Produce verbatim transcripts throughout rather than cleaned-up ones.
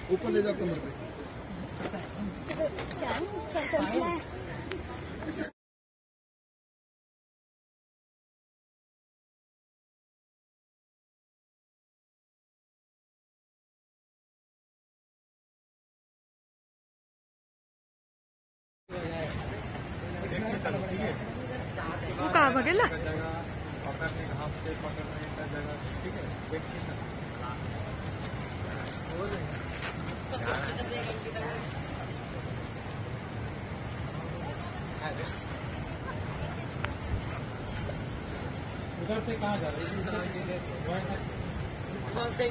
ऊपर ले जाओ कमर पे। वो कहाँ भगेला पकड़ने हाथ से पकड़ने का जगह ठीक है। उधर से कहाँ जा रहे हैं? उधर से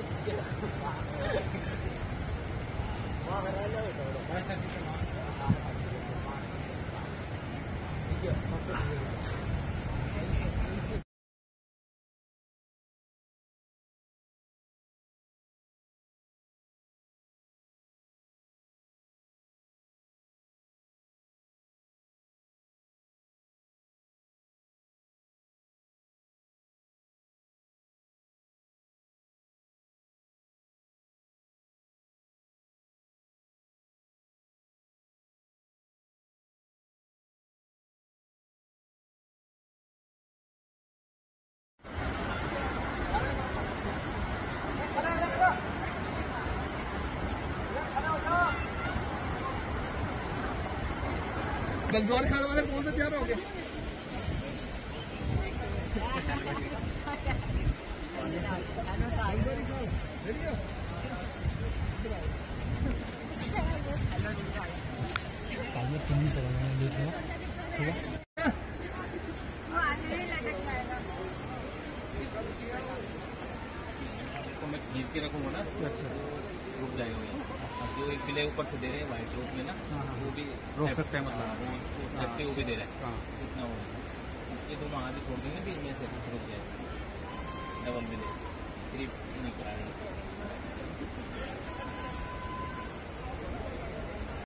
गलद्वार खाने वाले कौन से तैयार हो गए? इसको मैं खींच के रखूंगा ना रुक जाएगा। जो एक पिले ऊपर से दे रहे हैं व्हाइट रोप में ना वो भी रोक सकते हैं, मतलब वो सेफ्टी वो भी दे रहा है इतना हो। ये दोनों आगे छोड़ देंगे फिर इनमें से रुक जाएगा डबल में दे फिर नहीं करा रहे।